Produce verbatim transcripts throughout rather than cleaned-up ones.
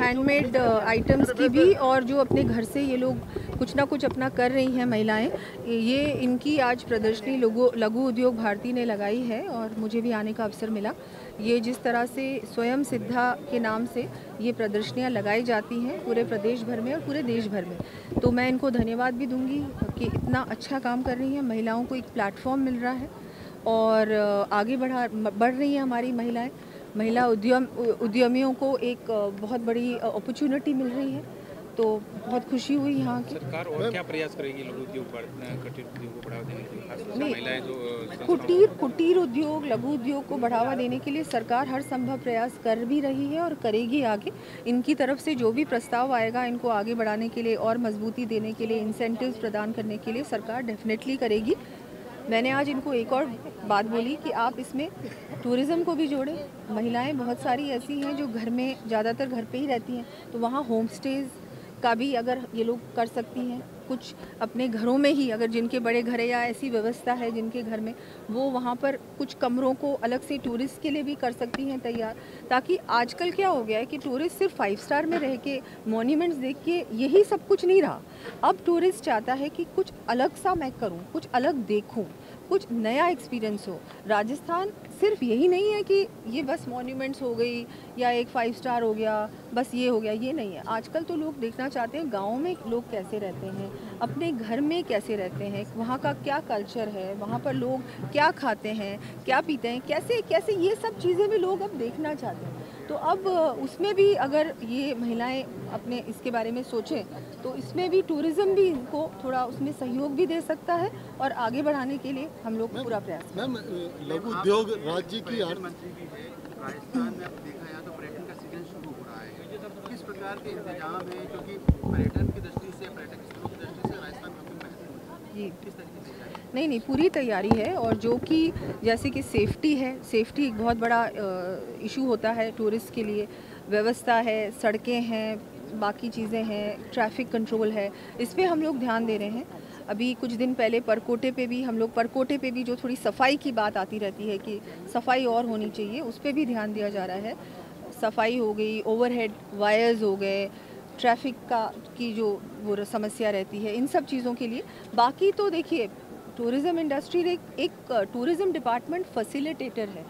Handmade items की भी, और जो अपने घर से ये लोग कुछ ना कुछ अपना कर रही हैं महिलाएं, ये इनकी आज प्रदर्शनी लघु लघु उद्योग भारती ने लगाई है और मुझे भी आने का अवसर मिला। ये जिस तरह से स्वयं सिद्धा के नाम से ये प्रदर्शनियां लगाई जाती हैं पूरे प्रदेश भर में और पूरे देश भर में, तो मैं इनको धन्यवाद भी दूंगी कि इतना अच्छा काम कर रही हैं। महिलाओं को एक प्लेटफॉर्म मिल रहा है और आगे बढ़ा बढ़ रही हैं हमारी महिलाएं। महिला उद्यम उद्यमियों को एक बहुत बड़ी अपॉर्चुनिटी मिल रही है, तो बहुत खुशी हुई यहाँ की। सरकार और क्या प्रयास करेगी लघु उद्योग कुटीर उद्योग को बढ़ावा देने के लिए, खासतौर से महिलाएं जो कुटीर कुटीर उद्योग लघु उद्योग को बढ़ावा देने के लिए सरकार हर संभव प्रयास कर भी रही है और करेगी आगे। इनकी तरफ से जो भी प्रस्ताव आएगा, इनको आगे बढ़ाने के लिए और मजबूती देने के लिए, इंसेंटिव्स प्रदान करने के लिए सरकार डेफिनेटली करेगी। मैंने आज इनको एक और बात बोली कि आप इसमें टूरिज़्म को भी जोड़ें। महिलाएं बहुत सारी ऐसी हैं जो घर में ज़्यादातर घर पे ही रहती हैं, तो वहाँ होम स्टेज़ का भी अगर ये लोग कर सकती हैं, कुछ अपने घरों में ही, अगर जिनके बड़े घर है या ऐसी व्यवस्था है जिनके घर में, वो वहाँ पर कुछ कमरों को अलग से टूरिस्ट के लिए भी कर सकती हैं तैयार। ताकि आजकल क्या हो गया है कि टूरिस्ट सिर्फ फाइव स्टार में रह के मॉन्यूमेंट्स देख के यही सब कुछ नहीं रहा। अब टूरिस्ट चाहता है कि कुछ अलग सा मैं करूँ, कुछ अलग देखूँ, कुछ नया एक्सपीरियंस हो। राजस्थान सिर्फ यही नहीं है कि ये बस मॉन्यूमेंट्स हो गई या एक फाइव स्टार हो गया, बस ये हो गया, ये नहीं है। आजकल तो लोग देखना चाहते हैं गाँव में लोग कैसे रहते हैं, अपने घर में कैसे रहते हैं, वहाँ का क्या कल्चर है, वहाँ पर लोग क्या खाते हैं, क्या पीते हैं, कैसे कैसे ये सब चीज़ें भी लोग अब देखना चाहते हैं। तो अब उसमें भी अगर ये महिलाएं अपने इसके बारे में सोचें, तो इसमें भी टूरिज़्म भी इनको थोड़ा उसमें सहयोग भी दे सकता है और आगे बढ़ाने के लिए हम लोग पूरा प्रयास। मैम, लघु उद्योग राज्य की मंत्री भी है, राजस्थान में अब देखा जाए तो पर्यटन का सीजन शुरू हो रहा है, किस प्रकार के इंतजाम है, क्योंकि पर्यटन की दृष्टि से, पर्यटक स्थलों की दृष्टि से राजस्थान काफी महत्वपूर्ण है, किस तरीके से? नहीं नहीं पूरी तैयारी है, और जो कि जैसे कि सेफ्टी है, सेफ्टी एक बहुत बड़ा इशू होता है टूरिस्ट के लिए। व्यवस्था है, सड़कें हैं, बाकी चीज़ें हैं, ट्रैफिक कंट्रोल है, इस पर हम लोग ध्यान दे रहे हैं। अभी कुछ दिन पहले परकोटे पे भी हम लोग परकोटे पे भी जो थोड़ी सफाई की बात आती रहती है कि सफाई और होनी चाहिए, उस पर भी ध्यान दिया जा रहा है। सफाई हो गई, ओवरहेड वायर्स हो गए, ट्रैफिक का की जो वो समस्या रहती है, इन सब चीज़ों के लिए। बाकी तो देखिए, टूरिज़्म इंडस्ट्री एक, एक टूरिज़्म डिपार्टमेंट फैसिलिटेटर है,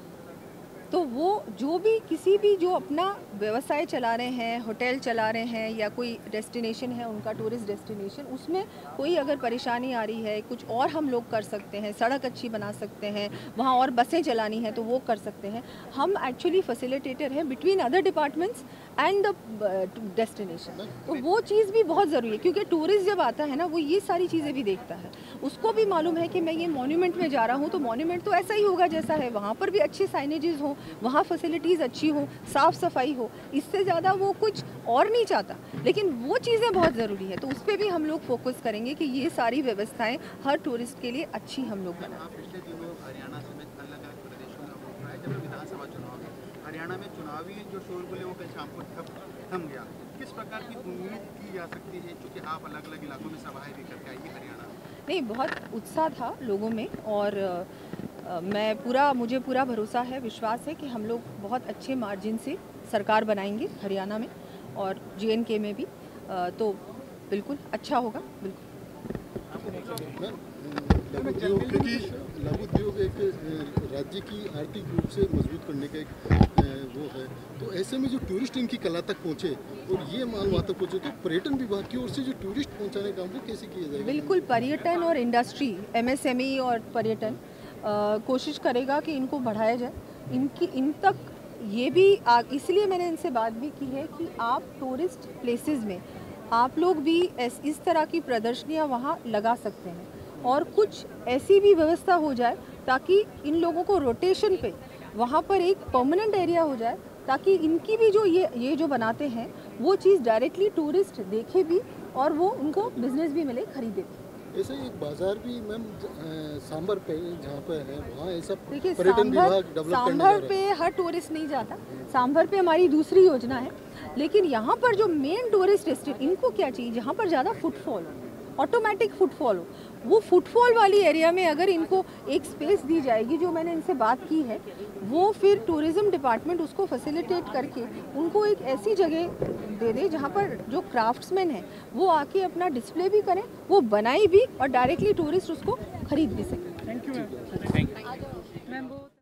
तो वो जो भी किसी भी जो अपना व्यवसाय चला रहे हैं, होटल चला रहे हैं या कोई डेस्टिनेशन है उनका टूरिस्ट डेस्टिनेशन, उसमें कोई अगर परेशानी आ रही है, कुछ और हम लोग कर सकते हैं, सड़क अच्छी बना सकते हैं, वहाँ और बसें चलानी हैं तो वो कर सकते हैं। हम एक्चुअली फैसिलिटेटर हैं between other departments and the destination. तो वो चीज़ भी बहुत ज़रूरी है, क्योंकि टूरिस्ट जब आता है ना, वो ये सारी चीज़ें भी देखता है। उसको भी मालूम है कि मैं ये मॉन्यूमेंट में जा रहा हूँ तो मॉन्यूमेंट तो ऐसा ही होगा जैसा है, वहाँ पर भी अच्छे साइनेजेस हों, वहाँ फैसिलिटीज़ अच्छी हो, साफ़ सफाई हो, इससे ज़्यादा वो कुछ और नहीं चाहता। लेकिन वो चीज़ें बहुत ज़रूरी है, तो उस पर भी हम लोग फोकस करेंगे कि ये सारी व्यवस्थाएं हर टूरिस्ट के लिए अच्छी हम लोग बनाएं। पिछले दिनों हरियाणा समेत अलग अलग प्रदेशों में हो रहा है, जब विधानसभा चुनाव है, हरियाणा में चुनावी जो शोरगुल है वो कल शाम को थम गया। किस प्रकार की उम्मीद की जा सकती है, क्योंकि आप अलग अलग इलाकों में सभाएं भी करके आइए हरियाणा में? नहीं, बहुत उत्साह था लोगों में, और आ, मैं पूरा मुझे पूरा भरोसा है, विश्वास है कि हम लोग बहुत अच्छे मार्जिन से सरकार बनाएंगे हरियाणा में और जे एंड के में भी, आ, तो बिल्कुल अच्छा होगा। बिल्कुल लघु उद्योग, क्योंकि लघु उद्योग एक राज्य की आर्थिक रूप से मजबूत करने का एक वो है, तो ऐसे में जो टूरिस्ट इनकी कला तक पहुँचे और ये माल वहाँ तक पहुँचे, तो पर्यटन विभाग की ओर से जो टूरिस्ट पहुँचाने का काम कैसे किया जाएगा? बिल्कुल, पर्यटन और industry, M S M E और पर्यटन कोशिश करेगा कि इनको बढ़ाया जाए, इनकी इन तक ये भी। इसलिए मैंने इनसे बात भी की है कि आप टूरिस्ट प्लेसेस में आप लोग भी इस तरह की प्रदर्शनियां वहाँ लगा सकते हैं, और कुछ ऐसी भी व्यवस्था हो जाए ताकि इन लोगों को रोटेशन पे वहाँ पर एक परमानेंट एरिया हो जाए, ताकि इनकी भी जो ये ये जो बनाते हैं वो चीज़ डायरेक्टली टूरिस्ट देखे भी और वो उनको बिजनेस भी मिले, खरीदे भी। ऐसे एक बाजार भी मैम सांभर पे जहाँ पे है, वहाँ ऐसा देखिए, पर्यटन विभाग डेवलप करने जा रहा है। सांभर पे हर टूरिस्ट नहीं जाता, सांभर पे हमारी दूसरी योजना है, लेकिन यहाँ पर जो मेन टूरिस्ट डेस्टिनेशन, इनको क्या चाहिए, जहाँ पर ज़्यादा फुटफॉल हो, ऑटोमेटिक फुटफॉल हो। वो फुटफॉल वाली एरिया में अगर इनको एक स्पेस दी जाएगी, जो मैंने इनसे बात की है, वो फिर टूरिज़्म डिपार्टमेंट उसको फैसिलिटेट करके उनको एक ऐसी जगह दे दे जहाँ पर जो क्राफ्ट्समैन हैं वो आके अपना डिस्प्ले भी करें, वो बनाई भी और डायरेक्टली टूरिस्ट उसको खरीद भी सकें। Thank you ma'am. Thank you. Ma'am वो